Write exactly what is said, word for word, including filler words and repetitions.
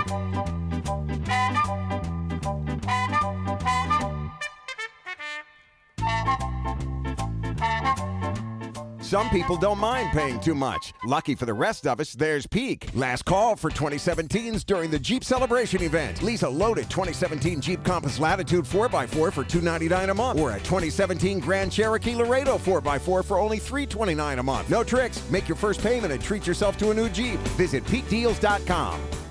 Some people don't mind paying too much. Lucky for the rest of us, there's Peake. Last call for twenty seventeens during the Jeep Celebration event. Lease a loaded twenty seventeen Jeep Compass Latitude four by four for two hundred ninety-nine dollars a month, or a twenty seventeen Grand Cherokee Laredo four by four for only three hundred twenty-nine dollars a month. No tricks. Make your first payment and treat yourself to a new Jeep. Visit Peake Deals dot com.